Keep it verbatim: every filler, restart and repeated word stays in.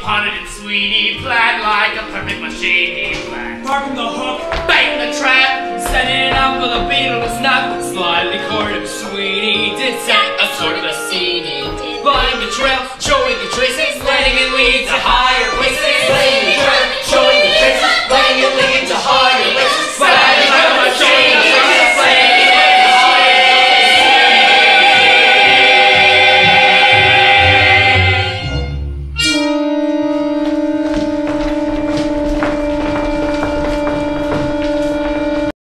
punted it, sweetie, flat like a perfect machine. Flat. Parking the hook, Bang the trap, set it up for the beetle to snap. Slightly courted, sweetie, did set a sort of a scene. Blind the trail, showing the traces, letting it lead to higher places.